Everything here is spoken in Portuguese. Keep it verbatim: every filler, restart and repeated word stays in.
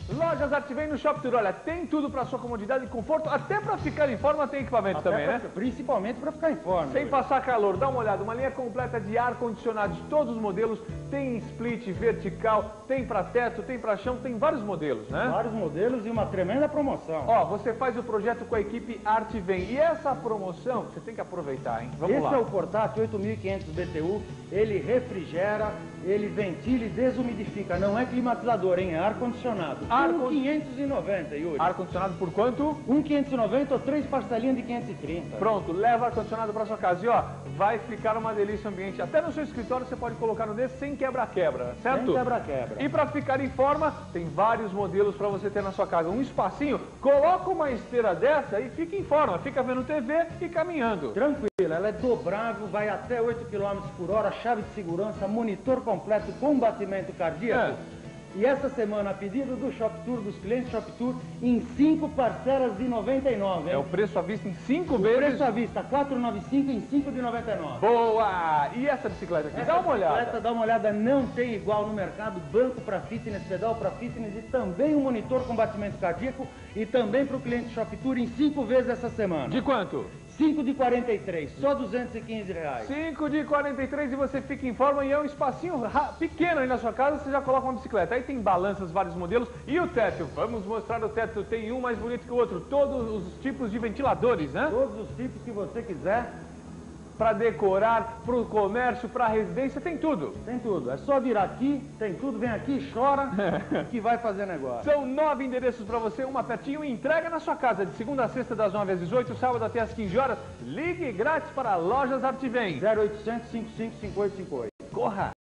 Lojas Artivem no Shop Tour. Olha, tem tudo para sua comodidade e conforto, até para ficar em forma tem equipamento Até também, pra, né? Principalmente para ficar em forma. Sem passar calor, dá uma olhada, uma linha completa de ar-condicionado de todos os modelos, tem split vertical, tem para teto, tem para chão, tem vários modelos, né? Vários modelos e uma tremenda promoção. Ó, você faz o projeto com a equipe Artivem e essa promoção você tem que aproveitar, hein? Vamos Esse lá. é o portátil oito mil e quinhentos B T U, ele refrigera, ele ventila e desumidifica, não é climatizador, hein? É ar-condicionado. Ar um quinhentos e noventa, Yuri. Ar-condicionado por quanto? um quinhentos e noventa ou três parcelinhas de quinhentos e trinta. Pronto, leva ar-condicionado para sua casa e ó, vai ficar uma delícia o ambiente. Até no seu escritório você pode colocar no desse sem quebra-quebra, certo? Sem quebra-quebra. E para ficar em forma, tem vários modelos para você ter na sua casa. Um espacinho, coloca uma esteira dessa e fica em forma. Fica vendo T V e caminhando. Tranquilo, ela é dobrável, vai até oito quilômetros por hora, chave de segurança, monitor completo com batimento cardíaco. É. E essa semana, a pedido do Shop Tour, dos clientes Shop Tour, em cinco parcelas de noventa e nove, hein? É o preço à vista em cinco O vezes. preço à vista, quatrocentos e noventa e cinco em cinco de noventa e nove. Boa! E essa bicicleta aqui? Essa Dá uma olhada. bicicleta, dá uma olhada, não tem igual no mercado, banco para fitness, pedal para fitness e também um monitor com batimento cardíaco e também para o cliente Shop Tour em cinco vezes essa semana. De quanto? cinco de quarenta e três, só duzentos e quinze reais. cinco de quarenta e três e você fica em forma e é um espacinho pequeno aí na sua casa, você já coloca uma bicicleta. Aí tem balanças, vários modelos e o teto. Vamos mostrar o teto, tem um mais bonito que o outro. Todos os tipos de ventiladores, né? Todos os tipos que você quiser. Para decorar, para o comércio, para a residência, tem tudo. Tem tudo, é só vir aqui, tem tudo, vem aqui, chora, que vai fazer negócio. São nove endereços para você, uma pertinho e entrega na sua casa, de segunda a sexta, das nove às dezoito, sábado até às quinze horas. Ligue grátis para Lojas Artivem. zero oitocentos, cinquenta e cinco, cinquenta e oito cinquenta e oito. Corra!